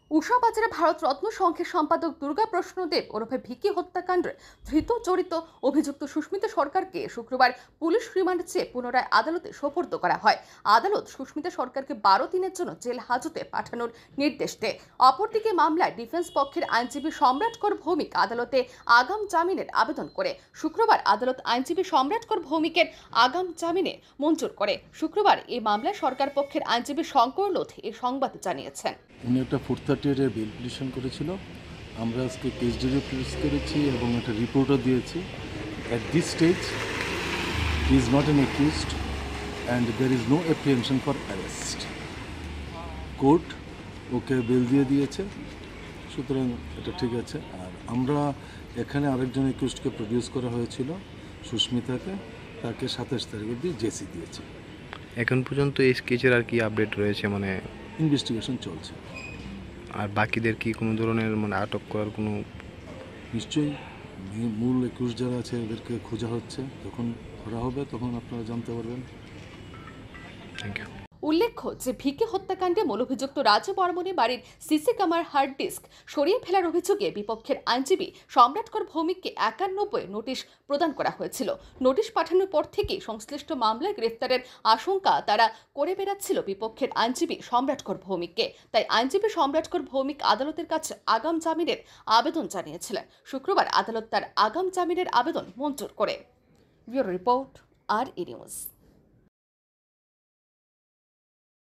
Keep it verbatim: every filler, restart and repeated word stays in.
উষা বাজারে ভারতরত্ন সংঘের সম্পাদক দুর্গা প্রশ্নদেব ওরফে ভিকি হত্যাকাণ্ডে ধৃত জড়িত অভিযুক্ত সুস্মিতা সরকারকে শুক্রবার পুলিশ রিমান্ড চেয়ে পুনরায় আদালতে সোপর্দ করা হয়। আদালত সুস্মিতা সরকারকে বারো দিনের জন্য জেল হাজতে পাঠানোর নির্দেশ দেয়। অপরদিকে মামলায় ডিফেন্স পক্ষের আইনজীবী সম্রাট কর ভৌমিক আদালতে আগাম জামিনের আবেদন করে। শুক্রবার আদালত আইনজীবী সম্রাট কর ভৌমিকের আগাম জামিনে মঞ্জুর করে। শুক্রবার এই মামলায় সরকার পক্ষের আইনজীবী শঙ্কর লোধ এই সংবাদ জানিয়েছেন। উনি একটা ফোর থার্টি এর বেল পিটিশন করেছিল। আমরা আজকে কেস ডিটেইল প্রেস করেছি এবং একটা রিপোর্টও দিয়েছি। At this stage he is not an accused and there is no apprehension for arrest. Court ওকে বেল দিয়ে দিয়েছে, সুতরাং এটা ঠিক আছে। আর আমরা এখানে আরেকজন অ্যাকিউজডকে প্রডিউস করা হয়েছিল, সুস্মিতাকে, তাকে সাতাশ তারিখ অবধি জেসি দিয়েছে। এখন পর্যন্ত এই কেসের আর কি আপডেট রয়েছে? মানে ইনভেস্টিগেশন চলছে। আর বাকিদের কি কোনো ধরনের মানে আটক করার কোনো? নিশ্চয়ই মূল একুশ যারা আছে এদেরকে খোঁজা হচ্ছে, যখন ধরা হবে তখন আপনারা জানতে পারবেন। Thank you. উল্লেখ্য যে ভিকি হত্যাকাণ্ডে মূল অভিযুক্ত রাজু বর্মণী বাড়ির সিসি ক্যামেরার হার্ড ডিস্ক সরিয়ে ফেলার অভিযোগে বিপক্ষের আইনজীবী সম্রাট কর ভৌমিককে একান্নব্বই নোটিশ প্রদান করা হয়েছিল। নোটিশ পাঠানোর পর থেকেই সংশ্লিষ্ট মামলায় গ্রেফতারের আশঙ্কা তারা করে বেড়াচ্ছিল বিপক্ষের আইনজীবী সম্রাট কর ভৌমিককে। তাই আইনজীবী সম্রাট কর ভৌমিক আদালতের কাছে আগাম জামিনের আবেদন জানিয়েছিলেন। শুক্রবার আদালত তার আগাম জামিনের আবেদন মঞ্জুর করে। ব্যুরো রিপোর্ট, আর ই নিউজ।